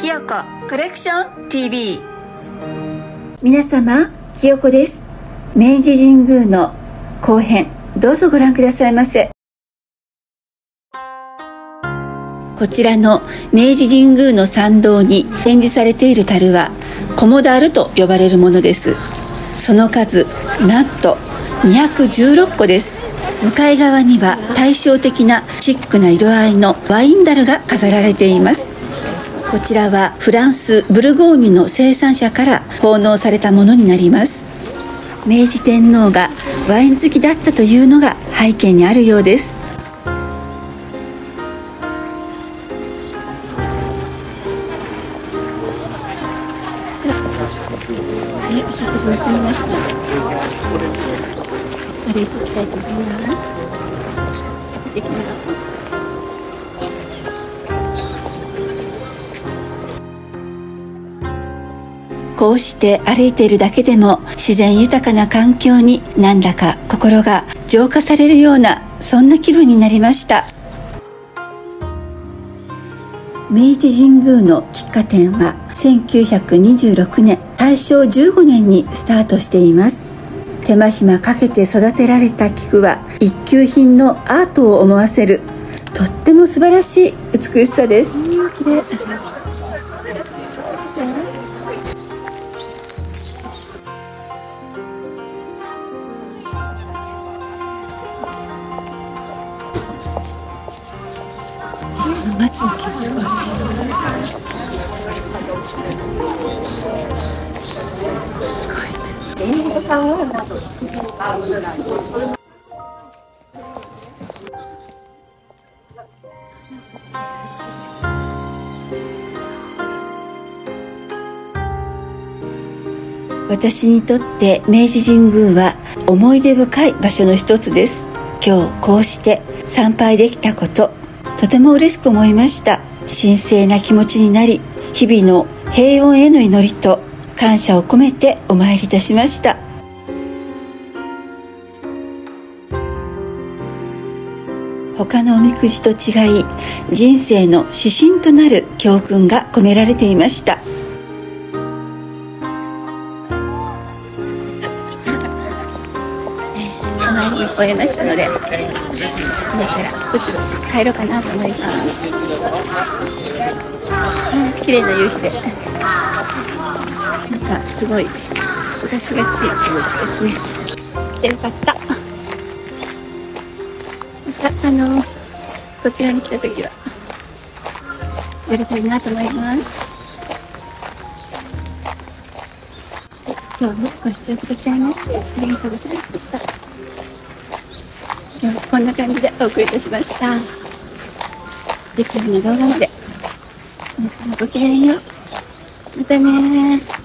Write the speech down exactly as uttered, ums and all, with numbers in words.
きよこコレクション ティーブイ。 皆様、きよこです。明治神宮の後編、どうぞご覧くださいませ。こちらの明治神宮の参道に展示されている樽は菰樽と呼ばれるものです。その数なんとにひゃくじゅうろっこです。向かい側には対照的なシックな色合いのワイン樽が飾られています。こちらはフランスブルゴーニュの生産者から奉納されたものになります。明治天皇がワイン好きだったというのが背景にあるようです。はい、お食事の済みました。それいきたいと思います。食べてきます。こうして歩いているだけでも自然豊かな環境になんだか心が浄化されるような、そんな気分になりました。明治神宮の喫茶店はせんきゅうひゃくにじゅうろくねんたいしょうじゅうごねんにスタートしています。手間暇かけて育てられた菊は一級品のアートを思わせる、とっても素晴らしい美しさです。街の木すごい。すごい。私にとって明治神宮は思い出深い場所の一つです。今日こうして参拝できたこと、とても嬉しく思いました。神聖な気持ちになり、日々の平穏への祈りと感謝を込めてお参りいたしました。他のおみくじと違い、人生の指針となる教訓が込められていました。お参りを終えましたので、これからうちに帰ろうかなと思います。綺麗な夕日で、なんかすごいすがすがしい気持ちですね。よかった。またあのこちらに来た時はやりたいなと思います。今日もご視聴くださいましてありがとうございました。今日はこんな感じでお送りいたしました。次回の動画まで皆様ごきげんよう。またねー。